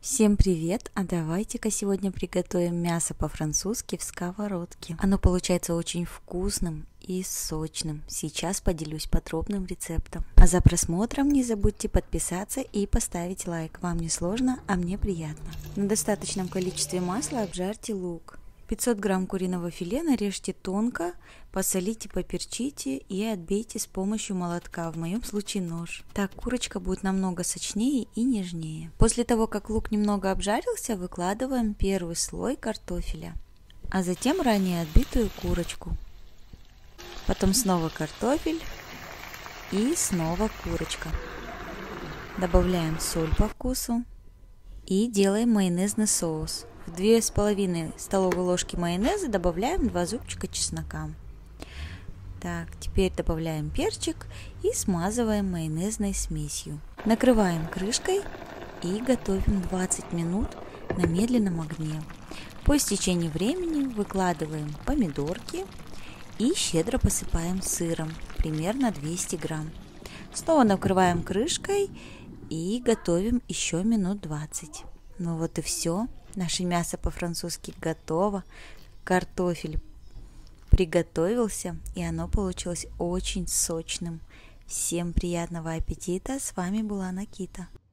Всем привет! А давайте-ка сегодня приготовим мясо по-французски в сковородке. Оно получается очень вкусным и сочным. Сейчас поделюсь подробным рецептом. А за просмотром не забудьте подписаться и поставить лайк. Вам не сложно, а мне приятно. На достаточном количестве масла обжарьте лук. 500 грамм куриного филе нарежьте тонко, посолите, поперчите и отбейте с помощью молотка, в моем случае нож. Так курочка будет намного сочнее и нежнее. После того, как лук немного обжарился, выкладываем первый слой картофеля, а затем ранее отбитую курочку. Потом снова картофель и снова курочка. Добавляем соль по вкусу и делаем майонезный соус. В 2,5 столовые ложки майонеза добавляем 2 зубчика чеснока. Так, теперь добавляем перчик и смазываем майонезной смесью. Накрываем крышкой и готовим 20 минут на медленном огне. По истечении времени выкладываем помидорки и щедро посыпаем сыром, примерно 200 грамм. Снова накрываем крышкой и готовим еще минут 20. Ну вот и все. Наше мясо по-французски готово. Картофель приготовился, и оно получилось очень сочным. Всем приятного аппетита! С вами была Накита.